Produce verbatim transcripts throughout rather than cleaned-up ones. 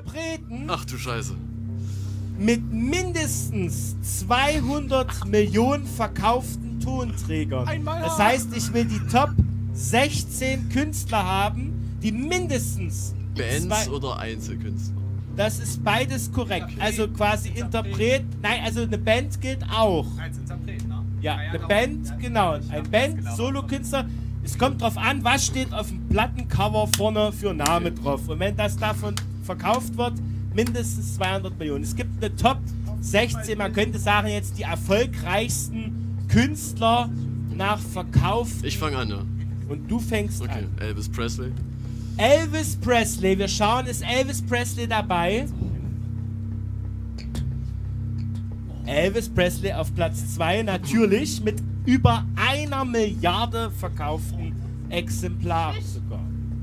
Interpreten. Ach du Scheiße. Mit mindestens zweihundert Millionen verkauften Tonträgern. Das heißt, ich will die Top sechzehn Künstler haben, die mindestens... Bands oder Einzelkünstler? Das ist beides korrekt. Also quasi Interpret... Nein, also eine Band gilt auch. Als Interpret, ne? Ja, eine Band, genau. Ein Band, Solokünstler. Es kommt drauf an, was steht auf dem Plattencover vorne für Name drauf. Und wenn das davon verkauft wird, mindestens zweihundert Millionen. Es gibt eine Top sechzehn, man könnte sagen jetzt die erfolgreichsten Künstler nach Verkauf. Ich fange an, ja. Und du fängst okay. an. Elvis Presley. Elvis Presley, wir schauen, ist Elvis Presley dabei? Elvis Presley auf Platz zwei, natürlich mit über einer Milliarde verkauften Exemplaren sogar.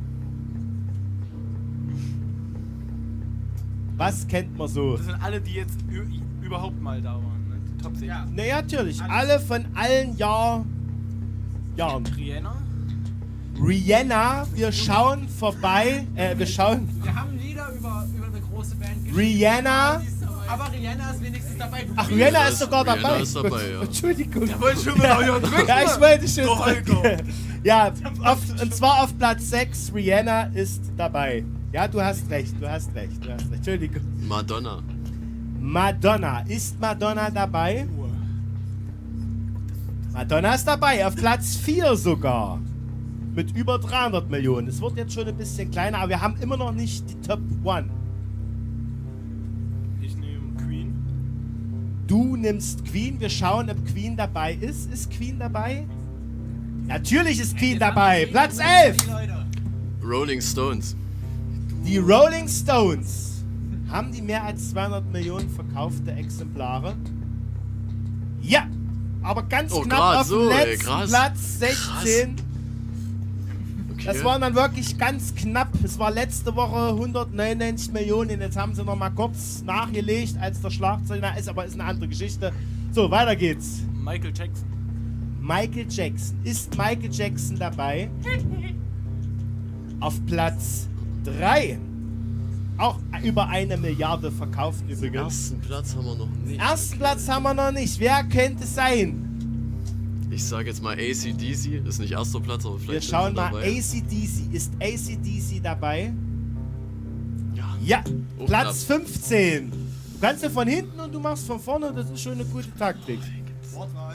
Was kennt man so? Das sind alle, die jetzt überhaupt mal da waren, ne? Die Top sechzehn. Ja. Ne, natürlich, alle von allen Jahr, Jahren. Rihanna? Rihanna, wir schauen vorbei, äh, wir schauen... Wir haben Lieder über, über eine große Band geschrieben. Rihanna... Aber Rihanna ist wenigstens dabei. Du Ach, Rihanna ist sogar Rihanna dabei. Ist dabei ja. Entschuldigung. Der wollte schon wieder ja. drücken. Ja, ich wollte schon Doch, drücken. Ja, auf, und zwar auf Platz sechs, Rihanna ist dabei. Ja, du hast recht, du hast recht, du hast recht. Entschuldigung. Madonna. Madonna. Ist Madonna dabei? Madonna ist dabei, auf Platz vier sogar. Mit über dreihundert Millionen. Es wird jetzt schon ein bisschen kleiner, aber wir haben immer noch nicht die Top One. Du nimmst Queen. Wir schauen, ob Queen dabei ist. Ist Queen dabei? Natürlich ist Queen dabei. Platz elf. Rolling Stones. Die Rolling Stones. Haben die mehr als zweihundert Millionen verkaufte Exemplare? Ja. Aber ganz oh, knapp auf so, dem ey, letzten krass. Platz sechzehn. Krass. Okay. Das waren dann wirklich ganz knapp. Es war letzte Woche hundertneunundneunzig Millionen. Jetzt haben sie noch mal kurz nachgelegt, als der Schlagzeuger ist, aber ist eine andere Geschichte. So, weiter geht's. Michael Jackson. Michael Jackson. Ist Michael Jackson dabei? Auf Platz drei. Auch über eine Milliarde verkauft übrigens. Ersten Platz haben wir noch nicht. Ersten Platz haben wir noch nicht. Wer könnte es sein? Ich sage jetzt mal A C D C, ist nicht erster Platz, aber vielleicht. Wir schauen mal, dabei. A C D C. Ist A C D C dabei? Ja. Ja, Oh, Platz knapp. fünfzehn. Du kannst ja von hinten und du machst von vorne, das ist schon eine gute Taktik. Wortwahl.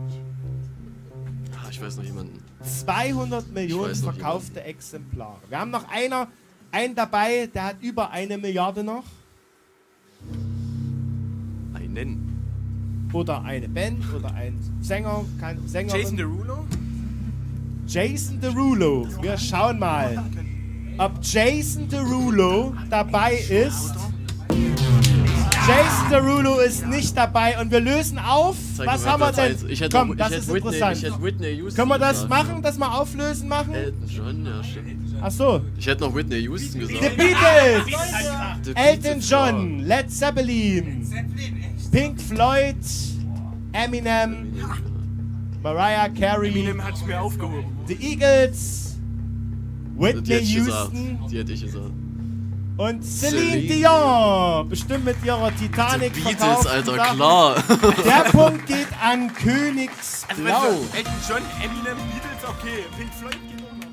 Ah, ich weiß noch jemanden. zweihundert Millionen weiß noch verkaufte Exemplare. Wir haben noch einer, einen dabei, der hat über eine Milliarde noch. Einen. Oder eine Band oder ein Sänger, kein Sängerin. Jason Derulo? Jason Derulo. Wir schauen mal, ob Jason Derulo dabei ist. Jason Derulo ist nicht dabei und wir lösen auf. Zeig Was mir haben wir Platz denn? eins. Ich hätte Komm, noch, das ich ist hätte Whitney, interessant. ich hätte Whitney Houston. Können wir das gesagt. machen, das mal auflösen machen? Elton John, ja stimmt. Ach so. Ich hätte noch Whitney Houston gesagt. The Beatles. The Elton Beatles, John, Led Zeppelin, Pink Floyd, Eminem, Mariah Carey, Eminem hat's mir aufgehoben. The Eagles, Die Whitney hätte ich gesagt. Houston Die hätte ich gesagt. und Celine Celine Dion. Bestimmt mit ihrer Titanic Beatles, verkauften Alter, Sachen. klar. Der Punkt geht an Königsblau. Elton John, Eminem, Beatles, okay. Pink Floyd geht auch noch.